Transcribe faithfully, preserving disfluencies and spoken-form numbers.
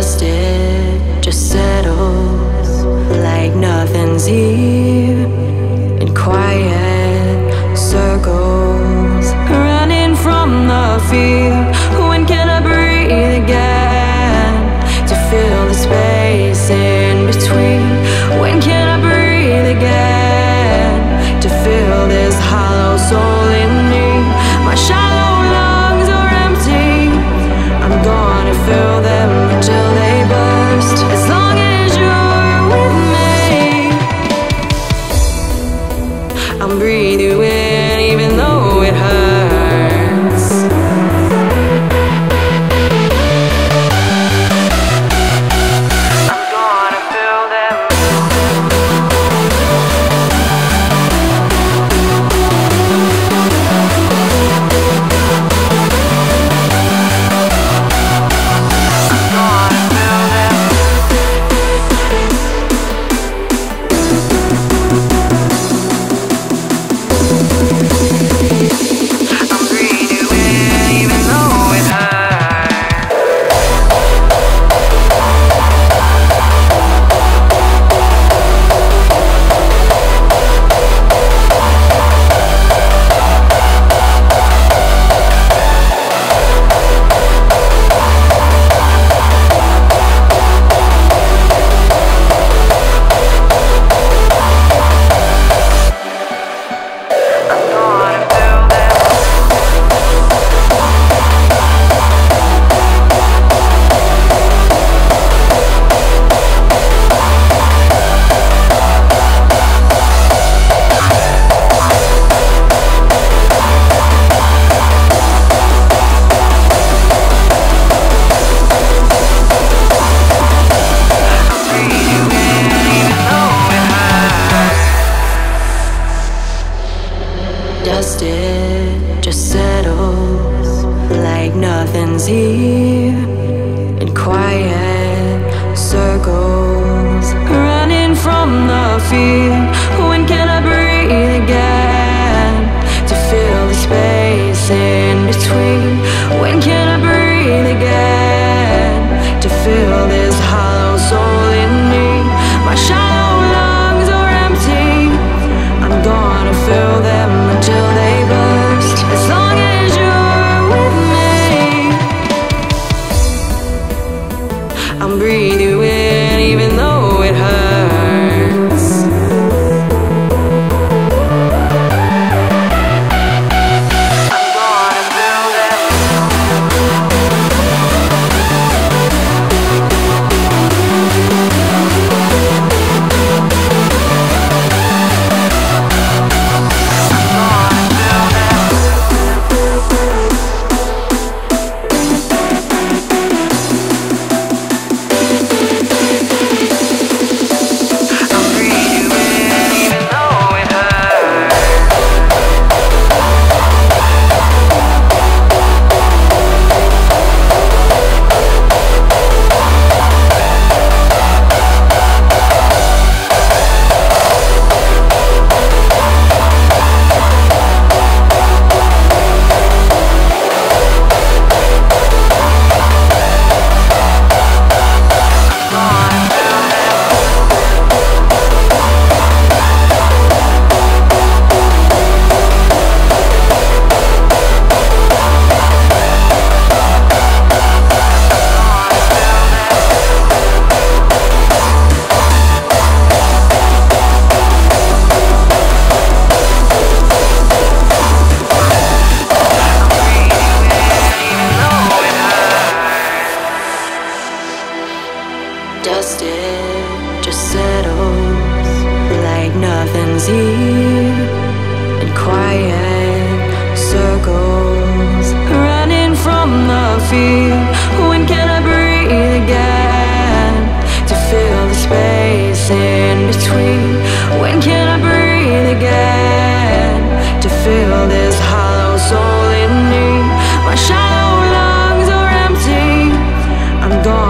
Dust it just settles like nothing's here in quiet circles, running from the fear. When can I breathe again to fill the space in between? When can I breathe again to fill this hollow soul in me? My shallow lungs are empty, I'm gonna fill them until they burst. As long as you're with me, I'm breathing in even though it hurts. I'm gonna fill them. Dust it just settles like nothing's here in quiet circles, running from the fear. When can I breathe again to fill the space in between? When can I breathe again to fill this hollow soul in me? My shallow lungs are empty, I'm gonna fill them until they burst. As long as you're with me, I'm breathing in even though it hurts. I'm gonna fill them. Dust it just settles like nothing's here in quiet circles, running from the fear. When can I breathe again to fill the space in between? When can I breathe again to fill this hollow soul in me? My shallow lungs are empty, I'm gone.